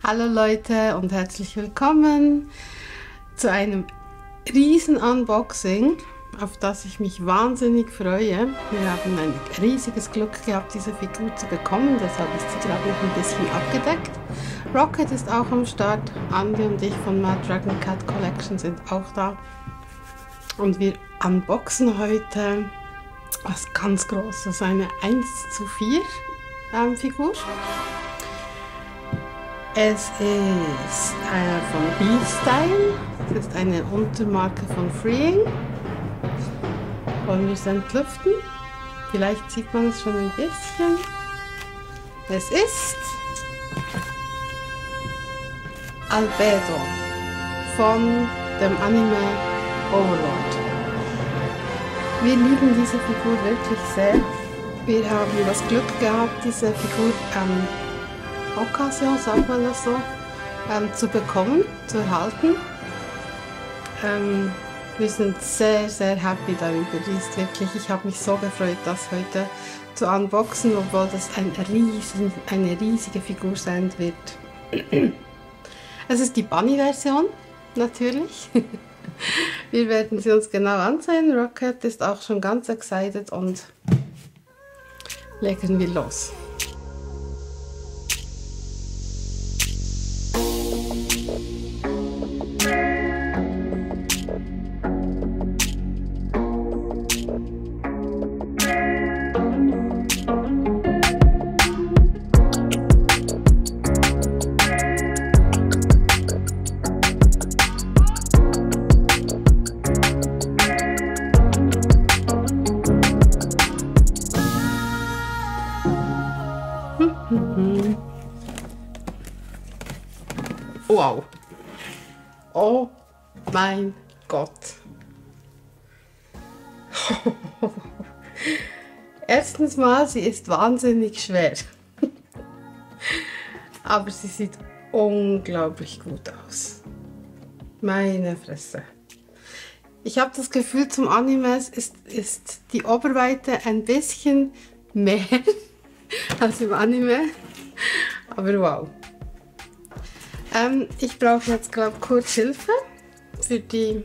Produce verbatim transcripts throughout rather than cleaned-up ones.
Hallo Leute und herzlich willkommen zu einem riesen Unboxing, auf das ich mich wahnsinnig freue. Wir haben ein riesiges Glück gehabt, diese Figur zu bekommen, deshalb ist sie gerade noch ein bisschen abgedeckt. Rocket ist auch am Start, Andi und ich von Mad Dragon Cat Collection sind auch da. Und wir unboxen heute was ganz Großes, eine eins zu vier ähm, Figur. Es ist äh, von B-Style, es ist eine Untermarke von Freeing. Wollen wir es entlüften? Vielleicht sieht man es schon ein bisschen. Es ist Albedo von dem Anime Overlord. Wir lieben diese Figur wirklich sehr. Wir haben das Glück gehabt, diese Figur ähm, Occasion, sagt man das so, ähm, zu bekommen, zu erhalten. Ähm, wir sind sehr, sehr happy darüber. Die ist wirklich, ich habe mich so gefreut, das heute zu unboxen, obwohl das ein riesen, eine riesige Figur sein wird. Es ist die Bunny-Version, natürlich. Wir werden sie uns genau ansehen. Rocket ist auch schon ganz excited und legen wir los. Wow! Oh mein Gott! Erstens mal, sie ist wahnsinnig schwer. Aber sie sieht unglaublich gut aus. Meine Fresse. Ich habe das Gefühl, zum Anime ist, ist die Oberweite ein bisschen mehr als im Anime. Aber wow. Ähm, ich brauche jetzt, glaube ich, kurz Hilfe für die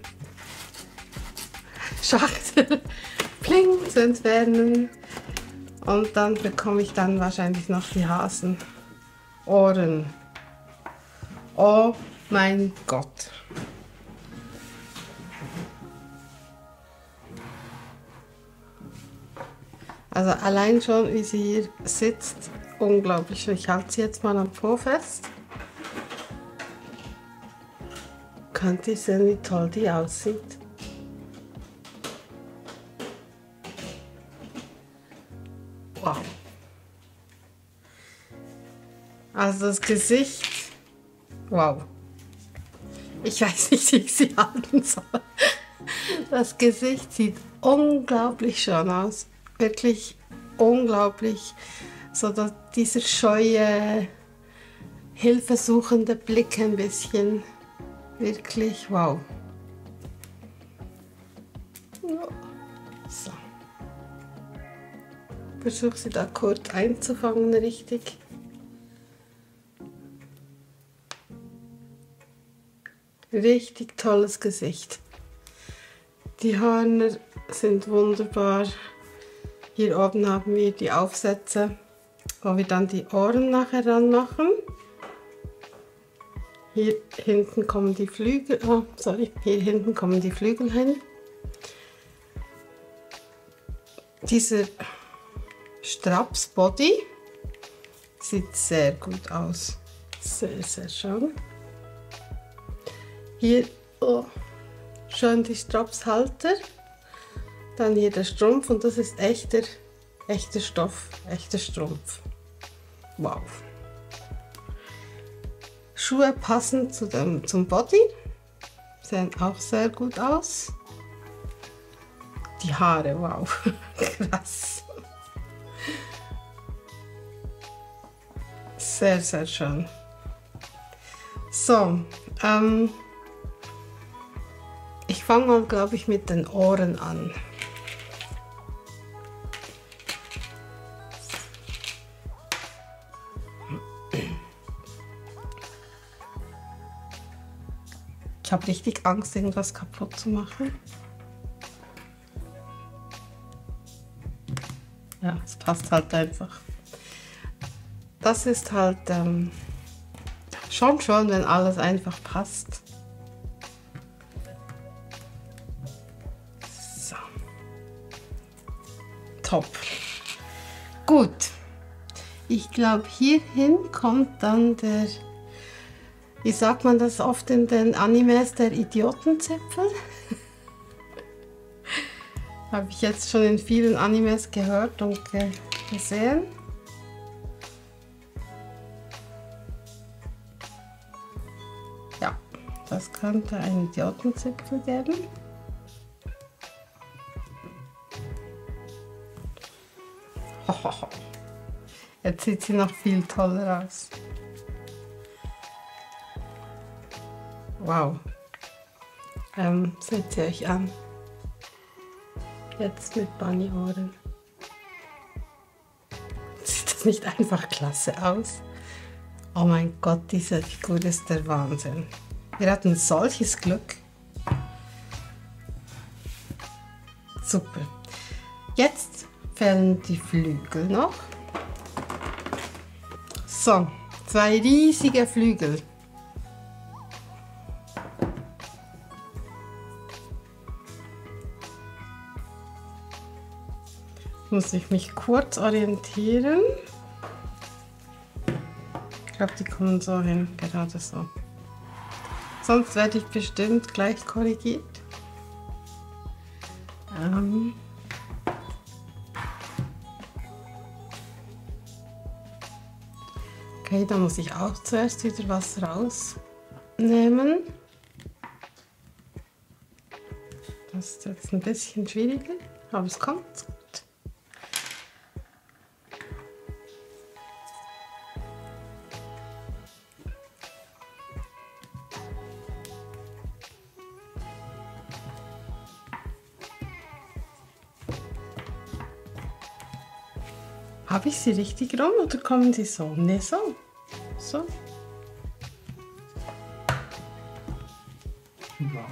Schachtel Pling zu entfernen. Und dann bekomme ich dann wahrscheinlich noch die Hasenohren. Oh mein Gott. Also allein schon, wie sie hier sitzt, unglaublich. Ich halte sie jetzt mal am Po fest. Könnt ihr sehen, wie toll die aussieht? Wow. Also das Gesicht, wow. Ich weiß nicht, wie ich sie halten soll. Das Gesicht sieht unglaublich schön aus. Wirklich unglaublich. So dass dieser scheue, hilfesuchende Blick ein bisschen. Wirklich, wow. So. Versuche sie da kurz einzufangen, richtig. Richtig tolles Gesicht. Die Hörner sind wunderbar. Hier oben haben wir die Aufsätze, wo wir dann die Ohren nachher ranmachen. Hier hinten kommen die Flügel, oh, sorry, hier hinten kommen die Flügel hin. Dieser Straps-Body sieht sehr gut aus. Sehr, sehr schön. Hier oh, schön die Strapshalter. Dann hier der Strumpf und das ist echter, echter Stoff, echter Strumpf. Wow. Schuhe passen zu dem, zum Body, sehen auch sehr gut aus. Die Haare, wow, krass. Sehr, sehr schön. So, ähm, ich fange mal, glaube ich, mit den Ohren an. habe richtig Angst, irgendwas kaputt zu machen. Ja, es passt halt einfach. Das ist halt ähm, schon schön, wenn alles einfach passt. So. Top. Gut. Ich glaube, hierhin kommt dann der, wie sagt man das oft in den Animes, der Idiotenzipfel. Habe ich jetzt schon in vielen Animes gehört und ge gesehen. Ja, das könnte einen Idiotenzipfel geben. Jetzt sieht sie noch viel toller aus. Wow. Ähm, seht sie euch an. Jetzt mit Bunny-Ohren. Sieht das nicht einfach klasse aus? Oh mein Gott, diese Figur ist der Wahnsinn. Wir hatten solches Glück. Super. Jetzt fehlen die Flügel noch. So, zwei riesige Flügel. Muss ich mich kurz orientieren. Ich glaube, die kommen so hin, gerade so. Sonst werde ich bestimmt gleich korrigiert. Ähm okay, da muss ich auch zuerst wieder was rausnehmen. Das ist jetzt ein bisschen schwieriger, aber es kommt gut. Habe ich sie richtig rum oder kommen sie so? Ne, so. So. Ja.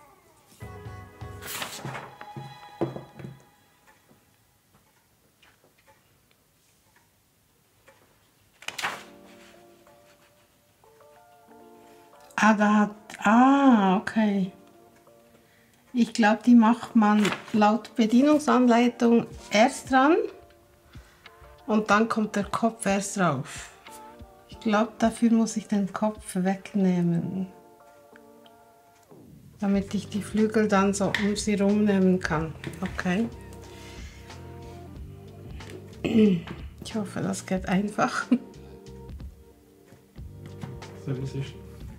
Ah, da hat. Ah, okay. Ich glaube, die macht man laut Bedienungsanleitung erst dran. Und dann kommt der Kopf erst drauf. Ich glaube, dafür muss ich den Kopf wegnehmen. Damit ich die Flügel dann so um sie rumnehmen kann. Okay. Ich hoffe, das geht einfach. So wie es ist.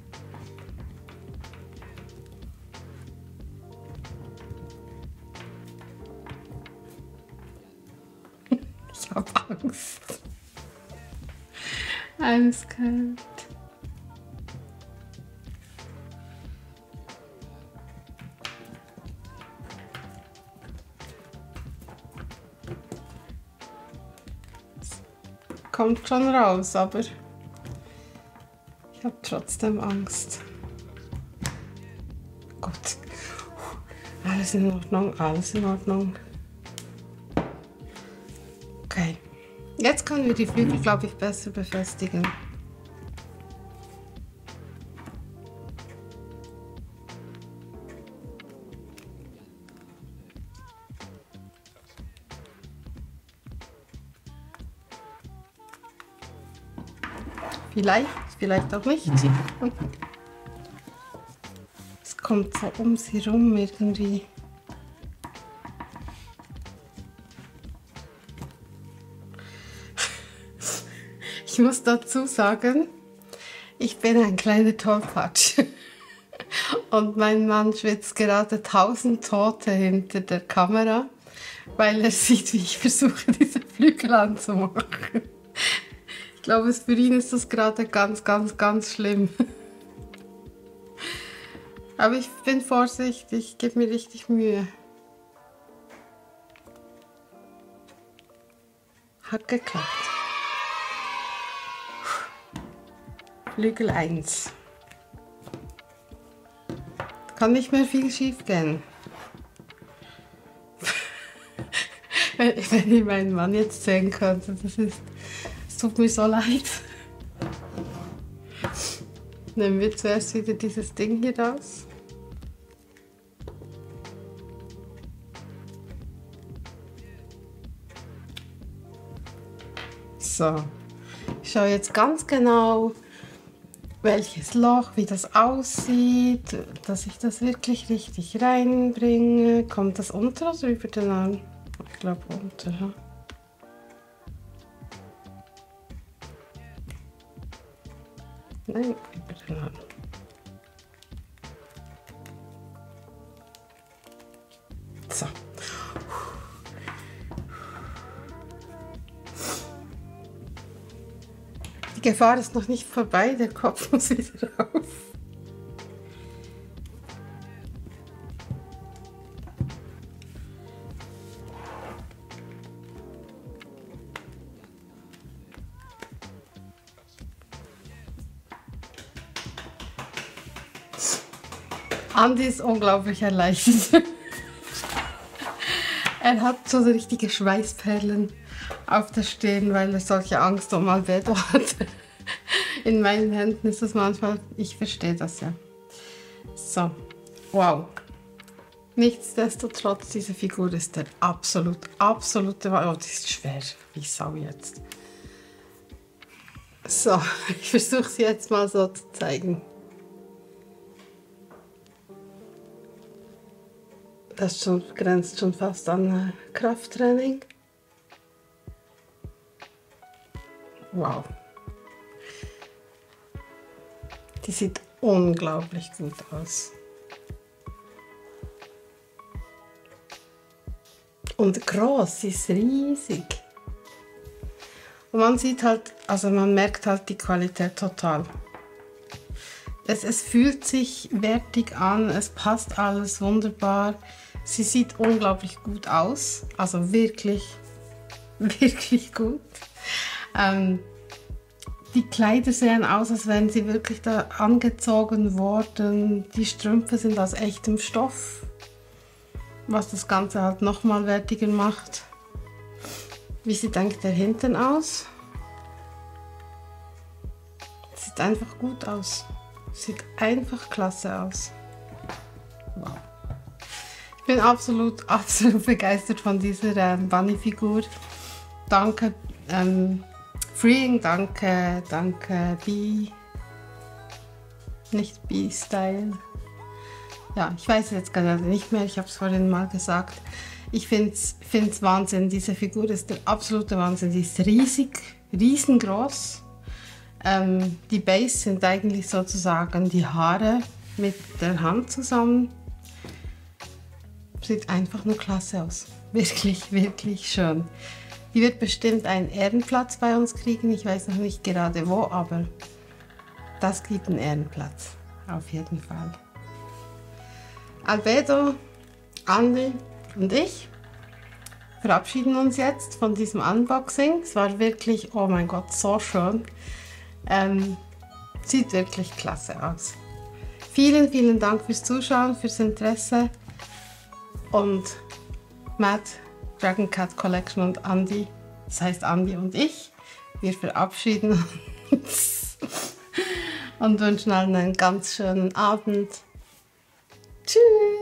Ich habe Angst. Eiskalt. Kommt schon raus, aber ich habe trotzdem Angst. Gut. Alles in Ordnung, alles in Ordnung. Okay. Jetzt können wir die Flügel, glaube ich, besser befestigen. Vielleicht, vielleicht auch nicht. Es kommt so um sie rum irgendwie. Ich muss dazu sagen, ich bin ein kleiner Tollpatsch. Und mein Mann schwitzt gerade tausend Tote hinter der Kamera, weil er sieht, wie ich versuche, diese Flügel anzumachen. Ich glaube, für ihn ist das gerade ganz, ganz, ganz schlimm. Aber ich bin vorsichtig, ich gebe mir richtig Mühe. Hat geklappt. Flügel eins. kann nicht mehr viel schief gehen. Wenn ihr meinen Mann jetzt sehen könntet, das ist, es tut mir so leid. Nehmen wir zuerst wieder dieses Ding hier raus. So, ich schaue jetzt ganz genau, welches Loch, wie das aussieht, dass ich das wirklich richtig reinbringe. Kommt das unter oder über den Arm? Ich glaube unter. Ja. Nein, über den Arm. So. Die Gefahr ist noch nicht vorbei, der Kopf muss wieder rauf. Andi ist unglaublich erleichtert. Er hat so richtige Schweißperlen auf der Stirn, weil er solche Angst um Albedo hatte. In meinen Händen ist das manchmal, ich verstehe das ja. So, wow. Nichtsdestotrotz, diese Figur ist der absolut, absolute, oh, die ist schwer, wie Sau jetzt. So, ich versuche sie jetzt mal so zu zeigen. Das schon, grenzt schon fast an äh, Krafttraining. Wow. Die sieht unglaublich gut aus. Und groß, sie ist riesig. Und man sieht halt, also man merkt halt die Qualität total. Es, es fühlt sich wertig an, es passt alles wunderbar. Sie sieht unglaublich gut aus, also wirklich, wirklich gut. Ähm, die Kleider sehen aus, als wären sie wirklich da angezogen worden. Die Strümpfe sind aus echtem Stoff, was das Ganze halt nochmal wertiger macht. Wie sieht eigentlich der Hintern aus? Sieht einfach gut aus. Sieht einfach klasse aus. Wow. Ich bin absolut, absolut begeistert von dieser ähm, Bunny-Figur. Danke ähm, Freeing, danke, danke Bee. Nicht Bee-Style. Ja, ich weiß jetzt gerade nicht mehr, ich habe es vorhin mal gesagt. Ich finde es Wahnsinn, diese Figur ist der absolute Wahnsinn. Die ist riesig, riesengroß. Ähm, die Base sind eigentlich sozusagen die Haare mit der Hand zusammen. Sieht einfach nur klasse aus. Wirklich, wirklich schön. Die wird bestimmt einen Ehrenplatz bei uns kriegen. Ich weiß noch nicht gerade wo, aber das gibt einen Ehrenplatz. Auf jeden Fall. Albedo, Andi und ich verabschieden uns jetzt von diesem Unboxing. Es war wirklich, oh mein Gott, so schön. Ähm, sieht wirklich klasse aus. Vielen, vielen Dank fürs Zuschauen, fürs Interesse. Und Matt, Dragon Cat Collection und Andi, das heißt Andi und ich, wir verabschieden uns und wünschen allen einen ganz schönen Abend. Tschüss!